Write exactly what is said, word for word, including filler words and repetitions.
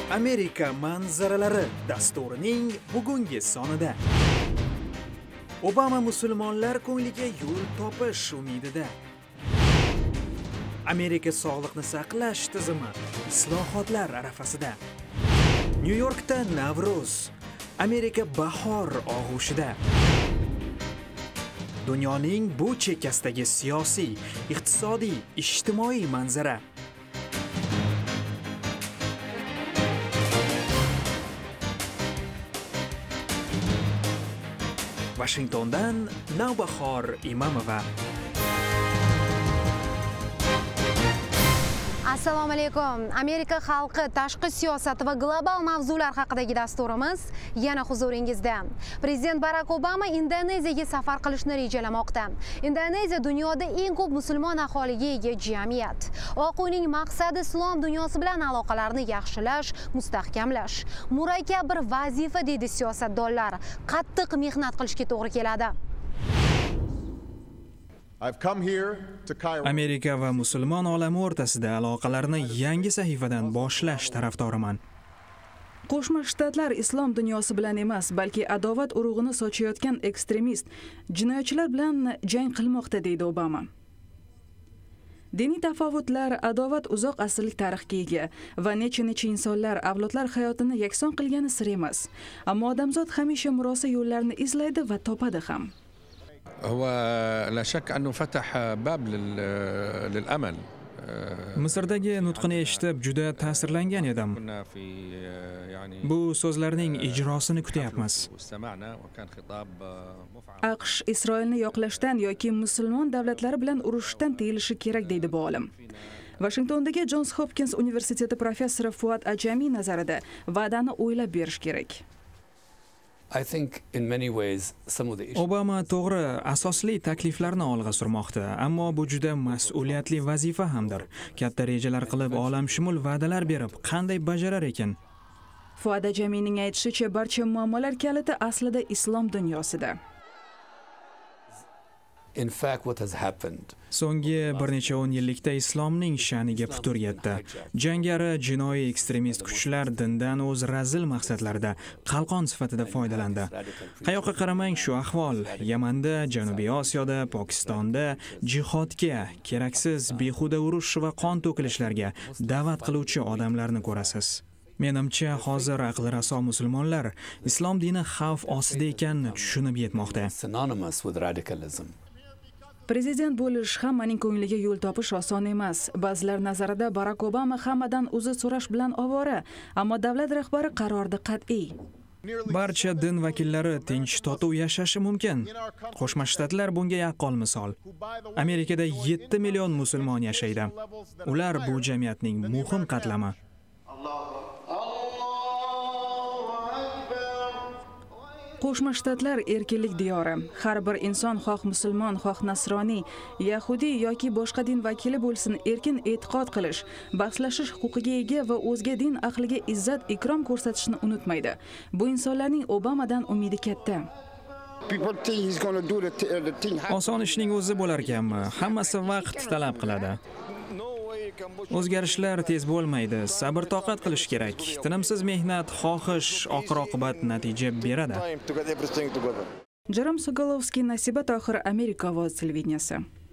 Amerika manzaralari dasturining bugungi sonida Obama musulmonlar ko'ngliga yo'l topish umidida. Amerika sog'liqni saqlash tizimi islohotlar arafasida. New Yorkda Navruz, Amerika bahor og'ushida. Dunyoning bu chekkasidagi siyosiy, iqtisodiy, ijtimoiy manzara. Washingtondan Navbahor Imamova. Assalomu alaykum. Amerika xalqi, tashqi siyosat va global mavzular haqidagi dasturimiz yana huzuringizda. Prezident Barack Obama Indoneziyaga safar qilishni rejalamoqda. Indoneziya dunyoda eng ko'p musulmon aholiga ega jamiyat. Oq uyning maqsadi islom dunyosi bilan aloqalarni yaxshilash, mustahkamlash. Murakkab bir vazifa deydi siyosatdonlar. Qattiq mehnat qilishga to'g'ri keladi. Amerika va musulmon olami o'rtasida aloqalarni yangi sahifadan boshlash tarafdoriman. Qo'shma Shtatlar islom dunyosi bilan emas, balki adovat urug'ini sochayotgan ekstremist, jinoyatchilar bilan jang qilmoqda deydi Obama. Diniy tafovutlar, adovat uzoq asrlik tarixga ega va necha-necha insonlar, avlodlar hayotini yakson qilgani sir emas. Ammo odamzod hamisha murosa yo'llarini izlaydi va topadi ham. هو لا شك أنه فتح باب للأمل. Misrdagi nutqini eshitib juda ta'sirlangan edim. Bu so'zlarning ijrosini kutyapmiz. AQSh Isroilni yoqlashdan yoki musulmon davlatlari bilan urushishdan tiyilishi kerak deydi bu olim. Washingtondagi Johns Hopkins universiteti professori Fuad Ajami nazarida va'dani o'ylab berish kerak. Obama to'g'ri asosli takliflarni olg'a surmoqda, ammo bu juda mas'uliyatli vazifa hamdir. Katta rejalar qilib, olamshumul va'dalar berib, qanday bajarar ekan? Fuad Ajamining aytishicha, barcha muammolar kaliti aslida islom dunyosida. In fact, what has happened? So'nggi bir necha o'n yillikda islomning sha'niga putur yetdi. Jangari, jinoiy ekstremist kuchlar dindan o'z razil maqsadlarida qalqon sifatida foydalandi. Qayoqqa qaramang shu ahvol. Yamanda, Janubiy Osiyoda, Pokistonda jihodga, keraksiz behuda urush va qon to'kilishlarga da'vat qiluvchi odamlarni ko'rasiz. Menimcha, hozir aqli raso musulmonlar islom dini xavf ostida ekanini tushunib yetmoqda. Synonymous with radicalism. Prezident bo'lish hammaning ko'ngliga yo'l topish oson emas. Ba'zilar nazarida Barack Obama hammadan uzr so'rash bilan ovora, ammo davlat rahbari qarorida qat'iy. Barcha din vakillari tinch totuv yashashi mumkin. Qo'shma Shtatlar bunga yaqqol misol. Amerikada yetti million musulmon yashaydi. Ular bu jamiyatning muhim qatlami. Qo'shma Shtatlar erkinlik diyori. Har bir inson, xoh musulmon, xoh nasroniy, yahudiy yoki boshqa din vakili bo'lsin, erkin e'tiqod qilish, bahslashish huquqiga ega va o'zga din ahliga izzat, ikrom ko'rsatishni unutmaydi. Bu insonlarning Obamadan umidi katta. Oson ishning o'zi bo'lar ekanmi? Hammasi vaqt talab qiladi. O'zgarishlar tez bo'lmaydi, sabr-toqat qilish kerak. Tinimsiz mehnat, xohish, oxir-oqibat natija beradi. Jerome Sogolovskiy, Nasiba Tohir, Amerika ovozi televideniyasi.